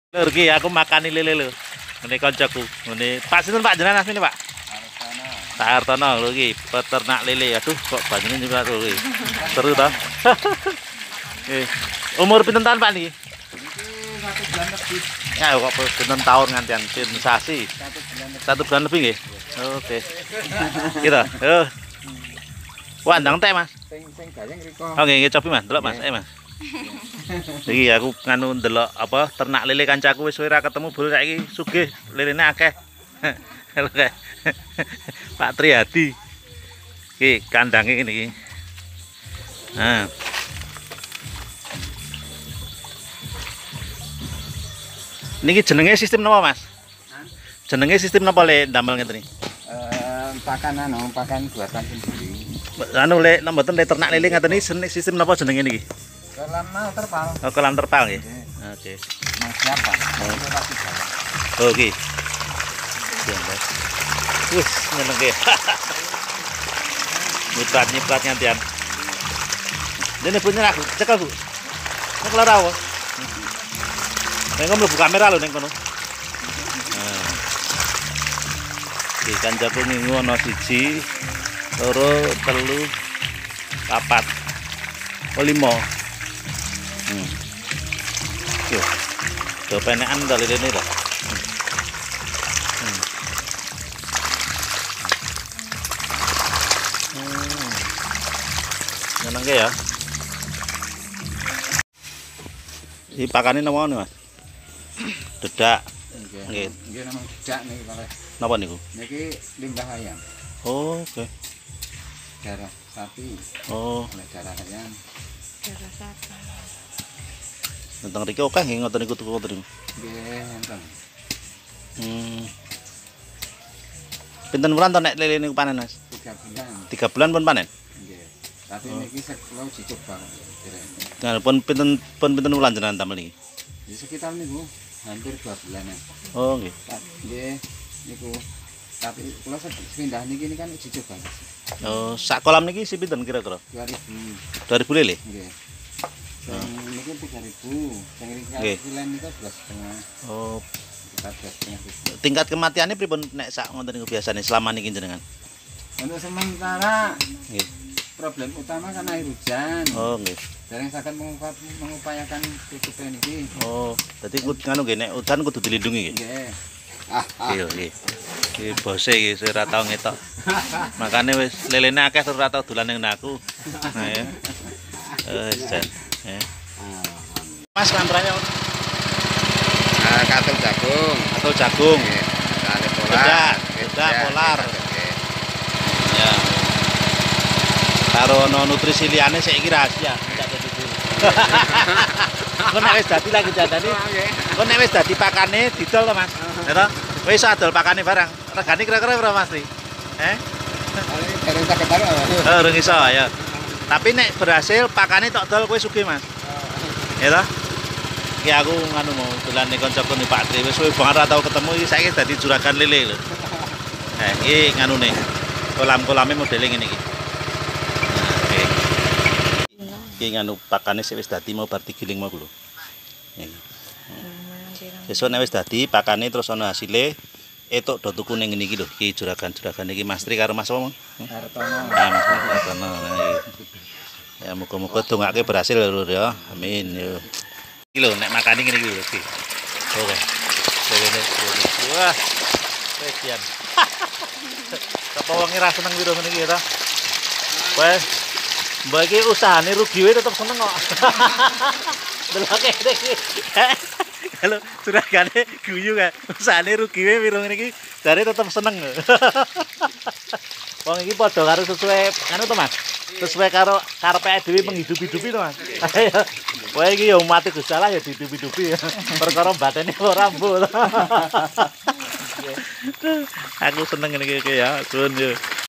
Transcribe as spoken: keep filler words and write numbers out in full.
Lur iki aku makani lele lho. Ngene kancaku. Ngene Pak sinten Pak jenengan asline Pak? Pak Hartono lho iki peternak lele. Aduh kok banyune nyiprat lho iki. Seru ta? Eh, umur pinten tahun Pak niki? Satu bulan lebih. Ya kok pinten tahun ngantian pinten sasi? Satu bulan lebih nggih. Oke. Gitu. Yo. Wandang teh Mas. Sing sing gayeng riko. Oh nggih nggih cobi Mas, delok Mas. Eh Mas. Iki aku nganu ndelok apa ternak lele kancaku wis ora ketemu bol saiki sugih lelene akeh. Pak Triyadi. Iki kandange ngene iki. Nah. Niki jenenge sistem napa Mas? Jenenge sistem napa le ndamel ngeten iki? Eh pakan anu, pakan buatan sendiri. Anu le mboten le ternak lele ngeten iki sistem napa jenenge niki? Kolam mau terpal. Oh, kolam terpal nggih. Oke. Mas siapa? Oh, iki. Wis, ngono nggih. Nyiprat-nyiprat ngantian. Dene punya aku, cekel Bu. Nek lara apa? Nek mlebu kamera lho ning kono. Nah. Iki kancaku ngingu ana siji, loro, telu, papat. Oh, lima. Hmm. Yo. Do penekan dari rene to. Hmm. Hmm. Seneng ya. Iki pakane napa Mas? Dedak. Nggih. Nggih namung dedak niki Pak. Napa niku? Niki limbah ayam. Oh, oke. Darah sapi. Oh, Oleh darah ayam. Darah sapi. tentang riki oke nggih ngoten niku tuku ngoten niku. Nggih, enten. Hmm. Pinten wulan to nek lele niku panen Mas? tiga bulan. tiga bulan pun panen. Nggih. Tapi niki seklo dicoba direne. Nah, pun pinten pun pinten wulan jenengan damel niki? Di sekitar niku hampir dua bulanan. Oh, nggih. Nggih, niku. Tapi kula sepindah niki ini kan uji coba. Oh, sak kolam niki si pinten kira-kira? dua ribu. dua ribu lele? Nggih. Sing niku tiga ribu, sing Nggih. iki lain niku dua setengah. Oh, Kita dua setengah ribu. tingkat kematiannya pripun nek sak ngoten niku biasane selama niki jenengan? Untuk sementara Nggih. problem utama kan air hujan. Oh, nggih. Jarang sangat mengupayakan tutupan ini. Oh, dadi kudu nganu nggih nek udan kudu dilindungi nggih. Nggih. Ah, ah. Iya, nggih. Iki bose iki sing ora tau ngetok. Makane wis lelene akeh terus ora tau dolan ning aku. Nah, ya. Eh, jan. Eh. Mas kameranya Nah, katul jagung. atau jagung. Nggih. Kali polar. Bedak, bedak polar. Ya. Karo ono nutrisi liyane saiki rahasia, tidak jadi dulu. Kok nek wis dadi lagi jandani. Kok nek wis dadi pakane didol to, Mas? Ya to? Wis adol pakane barang. Regane kira-kira berapa, Mas? Eh? Jarang sakit tahu. Oh, urung iso ya. Tapi nek berhasil pakane tok dol kowe sugih, Mas. Ya to? Iki aku nganu mau dolan ning kancaku ning Pak Tri wis suwe banget ora tau ketemu iki saiki dadi juragan lele lho. Nah, iki nganune. Kolam-kolame modele ngene iki. Oke. Iki nganu pakane sik wis dadi mau bar digiling mau lho. Iki. Besok nek wis dadi pakane terus ana hasile etuk do tuku ning ngene iki lho. Iki juragan-juragan iki Mas Tri karo Mas apa, Mang? Hartono. Ah, Mas Hartono. Ya muga-muga dongake berhasil lho ya. Amin yo. Iki lho nek makani ngene iki lho iki. Oke. Oke. Wah. Sekian. Apa wong ora seneng piro ngene iki ta? Wes mbak iki usahane rugi wae tetep seneng kok. Delok kene iki. Halo, suragane guyu kan. Usahane rugi wae piro ngene iki, jare tetep seneng. Wong iki padha karo sesuai anu to Mas. Sesuai karo karepe dhewe menghidup-hidupi to Mas. Kowe iki ya mati Gusti Allah ya dihidup-hidupi. Perkara batene ora mbuh. Aku seneng ngene iki ya, sun yo.